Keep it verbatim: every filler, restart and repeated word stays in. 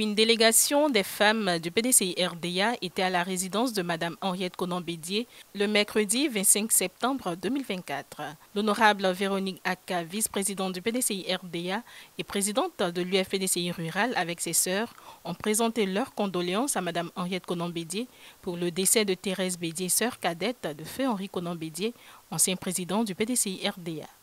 Une délégation des femmes du P D C I R D A était à la résidence de Mme Henriette Conan-Bédier le mercredi vingt-cinq septembre deux mille vingt-quatre. L'honorable Véronique Aka, vice-présidente du P D C I R D A et présidente de l'U F P D C I Rural avec ses sœurs, ont présenté leurs condoléances à Mme Henriette Conan-Bédier pour le décès de Thérèse Bédier, sœur cadette de feu Henri Conan-Bédier, ancien président du P D C I R D A.